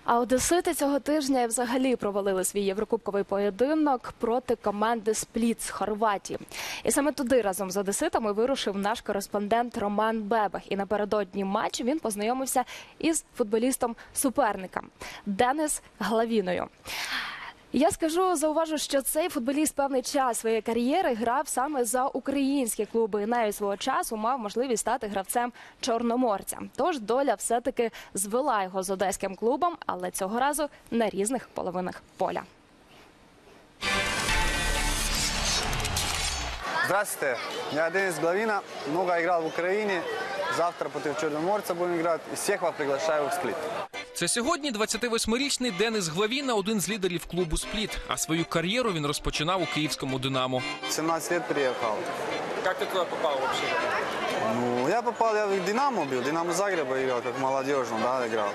А одесити цього тижня взагалі провалили свій єврокубковий поєдинок проти команди «Спліт» з Хорватії. І саме туди разом з одеситами вирушив наш кореспондент Роман Бебех. І напередодні матчу він познайомився із футболістом-суперника Денис Главіною. Я зауважу, що цей футболіст певний час своєї кар'єри грав саме за українські клуби і навіть свого часу мав можливість стати гравцем Чорноморця. Тож доля все-таки звела його з одеським клубом, але цього разу на різних половинах поля. Здравствуйте, я Денис Главина, много играл в Украине, завтра против Черноморца будем играть, и всех вас приглашаю в Сплит. Це сьогодні 28-річний Денис Главіна – один з лідерів клубу «Спліт», а свою кар'єру він розпочинав у київському «Динамо». 17 лет приехал. Как ты туда попал вообще? Ну, я в «Динамо» был, «Динамо» Загреба играл, как молодежно, да, играл.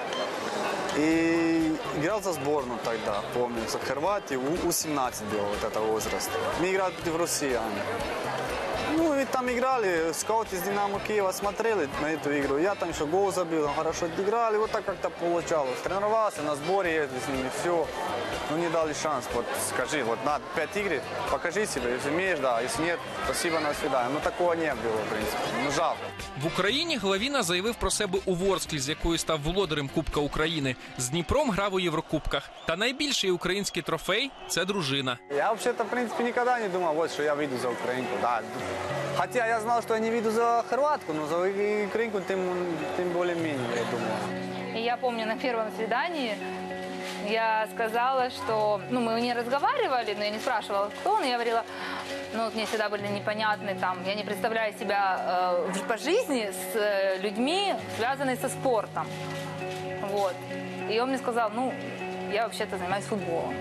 И играл за сборную тогда, помню, за Хорватию, У-17 был вот этого возраста. Мы играли против россиян. Ну и там играли, скауты из «Динамо» Киева смотрели на эту игру. Я там еще гол забил, хорошо играли, вот так как-то получалось. Тренировался, на сборе ездили с ними, все. Ну не дали шанс, вот скажи, вот на 5 игр, покажи себя, если умеешь, да, если нет, спасибо, на свидание. Ну такого не было, в принципе, ну жалко. В Україні Главіна заявив про себе у Ворсклі, з якою став володарем Кубка України. З Дніпром грав у Єврокубках. Та найбільший український трофей – це дружина. Я вообще-то, в принципе, никогда не думал, вот, что я выйду за украинку, да. Хотя я знал, что я не выйду за хорватку, но за украинку тем более-менее, я думал. И я помню, на первом свидании я сказала, что, мы не разговаривали, но я не спрашивала, кто он, и я говорила, мне всегда были непонятны, я не представляю себя по жизни с людьми, связанными со спортом. Вот. И он мне сказал, я вообще-то занимаюсь футболом.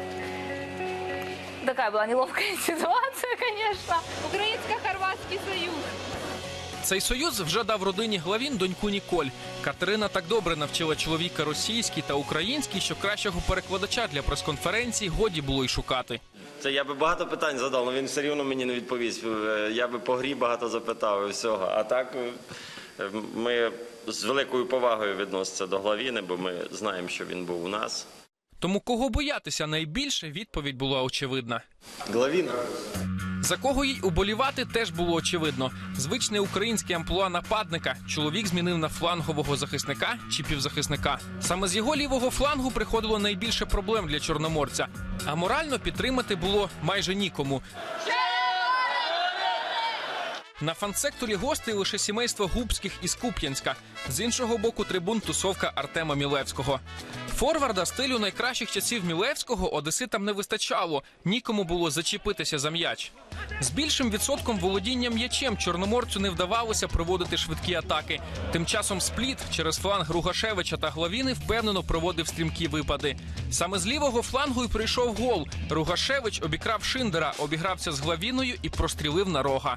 Такая была неловкая ситуация, конечно. Украинско-хорватский союз. Цей союз вже дав родині Главін доньку Ніколь. Катерина так добре навчила чоловіка російській та українській, що кращого перекладача для прес-конференцій годі було й шукати. Це я би багато питань задав, але він все рівно мені не відповість. Я би по грі багато запитав і всього. А так ми з великою повагою відносимося до Главіни, бо ми знаємо, що він був у нас. Тому кого боятися найбільше, відповідь була очевидна. Главіна. За кого їй уболівати, теж було очевидно. Звичне українське амплуа нападника чоловік змінив на флангового захисника чи півзахисника. Саме з його лівого флангу приходило найбільше проблем для чорноморця. А морально підтримати було майже нікому. На фан-секторі гостей лише сімейство Губських із Куп'янська. З іншого боку трибун тусовка Артема Мілевського. Форварда стилю найкращих часів Мілевського одеситам не вистачало. Нікому було зачепитися за м'яч. З більшим відсотком володіння м'ячем чорноморцю не вдавалося проводити швидкі атаки. Тим часом Спліт через фланг Ругашевича та Главіни впевнено проводив стрімкі випади. Саме з лівого флангу й прийшов гол. Ругашевич обікрав Шиндера, обігрався з Главіною і прострілив на Рога.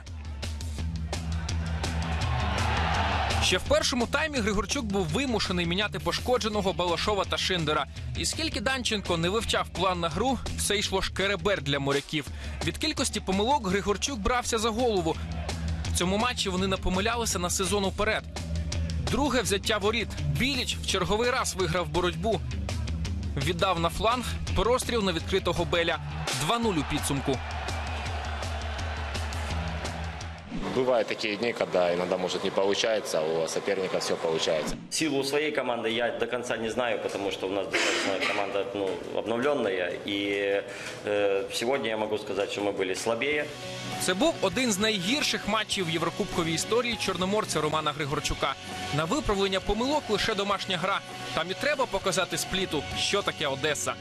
Ще в першому таймі Григорчук був вимушений міняти пошкодженого Балашова та Шиндера. І скільки Данченко не вивчав план на гру, все йшло шкеребер для моряків. Від кількості помилок Григорчук брався за голову. В цьому матчі вони напомилялися на сезон уперед. Друге взяття воріт. Біліч в черговий раз виграв боротьбу. Віддав на фланг, простріл на відкритого Беля. 2-0 у підсумку. Бывают такие дни, когда иногда может не получается, а у соперника все получается. Силу своей команды я до конца не знаю, потому что у нас достаточно команда обновленная. И сегодня я могу сказать, что мы были слабее. Це був один з найгірших матчів в єврокубковій історії чорноморця Романа Григорчука. На виправлення помилок лише домашня гра. Там і треба показати Спліту, що таке Одеса.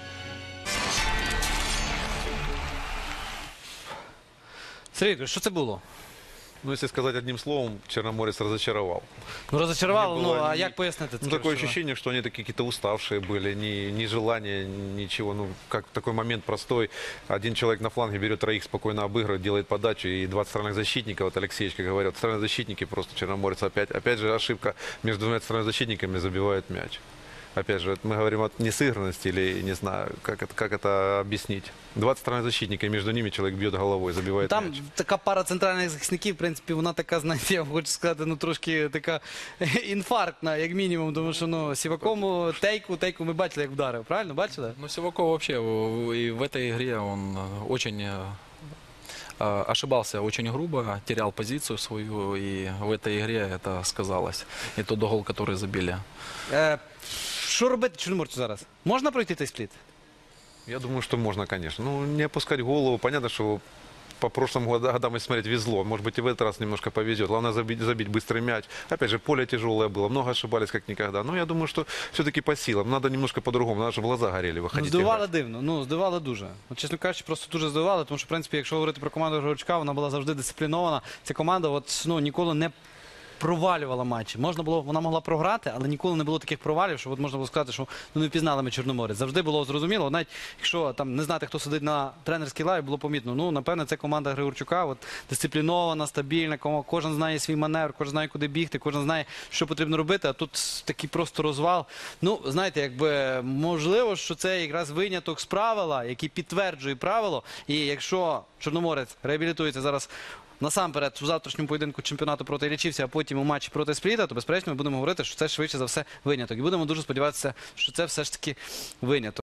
Сергій, що це було? Ну, если сказать одним словом, Черноморец разочаровал. Разочаровал, а як пояснити це? Такое ощущение, что они какие-то уставшие были, ни желания, ничего. Как такой момент простой. Один человек на фланге берет троих, спокойно обыгрывает, делает подачу, и 20 центральных защитников, вот Алексеевич, как говорят, центральные защитники просто Черноморец опять же ошибка между двумя центральными защитниками забивает мяч. опять же, мы говорим о несыгранности или, не знаю, как это объяснить. 20 странных защитников, и между ними человек бьет головой, забивает Там мяч. така пара центральних захисників, в принципі, вона така, знаєте, я хочу сказати, ну трошки така інфарктна, як мінімум, тому що ну, Сівакому тейку ми бачили, як вдарив, правильно? Бачили? Ну, Сиваков вообще и в этой игре он очень ошибался очень грубо, терял позицию свою, и в этой игре это сказалось. И тот гол, который забили. Що робити Чорноморцю зараз? Можна пройти цей спліт? Я думаю, что можно, конечно. Ну, не опускать голову. Понятно, что по прошлым годам, если смотреть, везло. Может быть, и в этот раз немножко повезет. Главное забить быстрый мяч. Опять же, поле тяжелое было. Много ошибались, как никогда. Но я думаю, что все-таки по силам. Надо немножко по-другому. Надо, чтобы глаза горели, Ну, выходить здивувало играть. дивно, ну, здивувало дуже. От, чесно кажучи, просто дуже здивувало, тому що, в принципі, якщо говорити про команду Григорчука, вона була завжди дисциплінована. Ця команда от, ну, ніколи не провалювала матчі. Вона могла програти, але ніколи не було таких провалів, що от можна було сказати, що ну, не впізнали ми Чорноморець. Завжди було зрозуміло, навіть якщо там не знати, хто сидить на тренерській лаві, було помітно. Ну, напевне, це команда Григорчука, от, дисциплінована, стабільна, кожен знає свій маневр, кожен знає, куди бігти, кожен знає, що потрібно робити, а тут такий просто розвал. Ну, знаєте, якби можливо, що це якраз виняток з правила, який підтверджує правило, і якщо Чорноморець реабілітується зараз насамперед у завтрашньому поєдинку чемпіонату проти Іллічівця, а потім у матчі проти Спліта, то безперечно ми будемо говорити, що це швидше за все виняток. І будемо дуже сподіватися, що це все ж таки виняток.